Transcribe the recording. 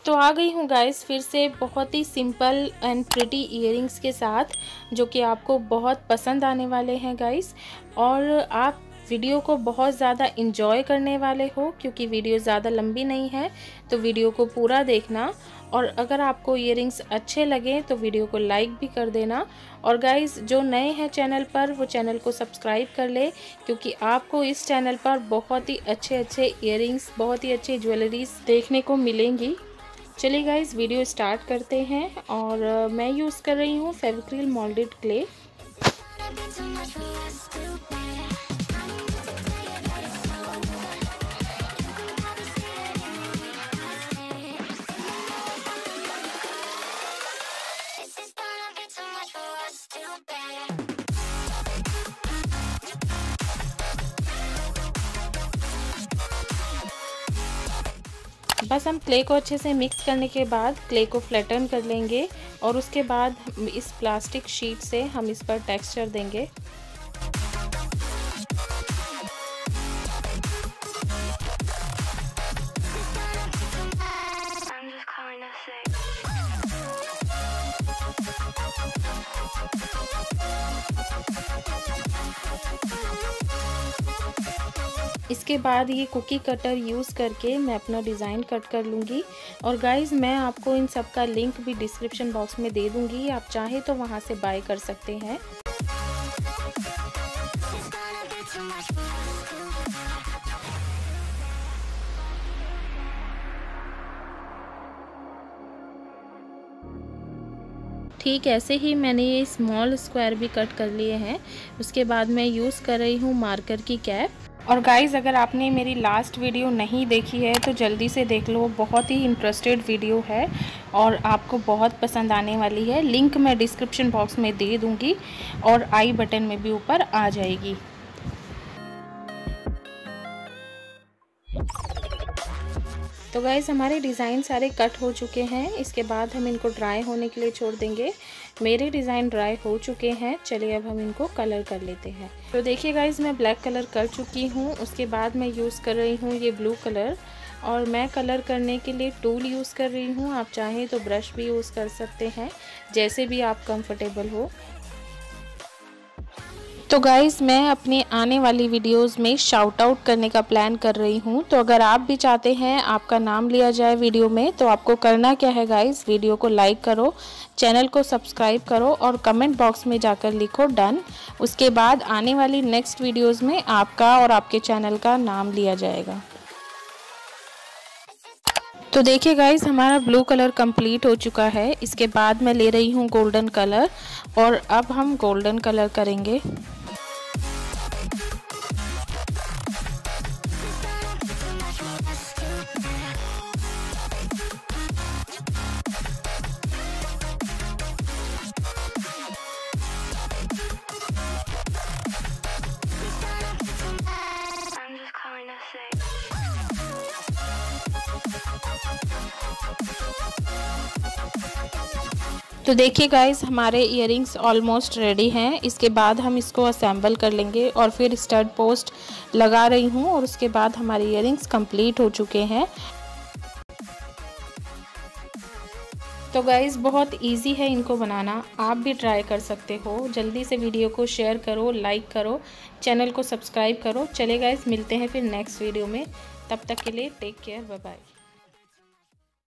तो आ गई हूँ गाइस फिर से बहुत ही सिंपल एंड प्रिटी इयररिंग्स के साथ, जो कि आपको बहुत पसंद आने वाले हैं गाइस। और आप वीडियो को बहुत ज़्यादा इंजॉय करने वाले हो, क्योंकि वीडियो ज़्यादा लंबी नहीं है, तो वीडियो को पूरा देखना। और अगर आपको इयररिंग्स अच्छे लगें तो वीडियो को लाइक भी कर देना। और गाइस जो नए हैं चैनल पर, वो चैनल को सब्सक्राइब कर ले, क्योंकि आपको इस चैनल पर बहुत ही अच्छे इयररिंग्स, बहुत ही अच्छी ज्वेलरीज देखने को मिलेंगी। चलिए गाइस वीडियो स्टार्ट करते हैं। और मैं यूज़ कर रही हूँ फेविक्रिल मोल्डेड क्ले। बस हम क्ले को अच्छे से मिक्स करने के बाद क्ले को फ्लैटन कर लेंगे, और उसके बाद इस प्लास्टिक शीट से हम इस पर टेक्सचर देंगे। इसके बाद ये कुकी कटर यूज़ करके मैं अपना डिज़ाइन कट कर लूँगी। और गाइज़ मैं आपको इन सब का लिंक भी डिस्क्रिप्शन बॉक्स में दे दूँगी, आप चाहे तो वहाँ से बाय कर सकते हैं। ठीक ऐसे ही मैंने ये स्मॉल स्क्वायर भी कट कर लिए हैं। उसके बाद मैं यूज़ कर रही हूँ मार्कर की कैप। और गाइज़ अगर आपने मेरी लास्ट वीडियो नहीं देखी है तो जल्दी से देख लो, बहुत ही इंटरेस्टेड वीडियो है और आपको बहुत पसंद आने वाली है। लिंक मैं डिस्क्रिप्शन बॉक्स में दे दूँगी और आई बटन में भी ऊपर आ जाएगी। तो गाइज़ हमारे डिज़ाइन सारे कट हो चुके हैं। इसके बाद हम इनको ड्राई होने के लिए छोड़ देंगे। मेरे डिज़ाइन ड्राई हो चुके हैं। चलिए अब हम इनको कलर कर लेते हैं। तो देखिए गाइज़ मैं ब्लैक कलर कर चुकी हूँ। उसके बाद मैं यूज़ कर रही हूँ ये ब्लू कलर, और मैं कलर करने के लिए टूल यूज़ कर रही हूँ। आप चाहें तो ब्रश भी यूज़ कर सकते हैं, जैसे भी आप कंफर्टेबल हो। तो गाइज़ मैं अपने आने वाली वीडियोस में शाउट आउट करने का प्लान कर रही हूँ। तो अगर आप भी चाहते हैं आपका नाम लिया जाए वीडियो में, तो आपको करना क्या है गाइज़, वीडियो को लाइक करो, चैनल को सब्सक्राइब करो और कमेंट बॉक्स में जाकर लिखो डन। उसके बाद आने वाली नेक्स्ट वीडियोज़ में आपका और आपके चैनल का नाम लिया जाएगा। तो देखिए गाइज़ हमारा ब्लू कलर कंप्लीट हो चुका है। इसके बाद मैं ले रही हूँ गोल्डन कलर, और अब हम गोल्डन कलर करेंगे। तो देखिए गाइज़ हमारे इयररिंग्स ऑलमोस्ट रेडी हैं। इसके बाद हम इसको असेंबल कर लेंगे, और फिर स्टड पोस्ट लगा रही हूँ, और उसके बाद हमारे इयररिंग्स कंप्लीट हो चुके हैं। तो गाइज़ बहुत इजी है इनको बनाना, आप भी ट्राई कर सकते हो। जल्दी से वीडियो को शेयर करो, लाइक करो, चैनल को सब्सक्राइब करो। चले गाइज़ मिलते हैं फिर नेक्स्ट वीडियो में, तब तक के लिए टेक केयर, बाय बाय।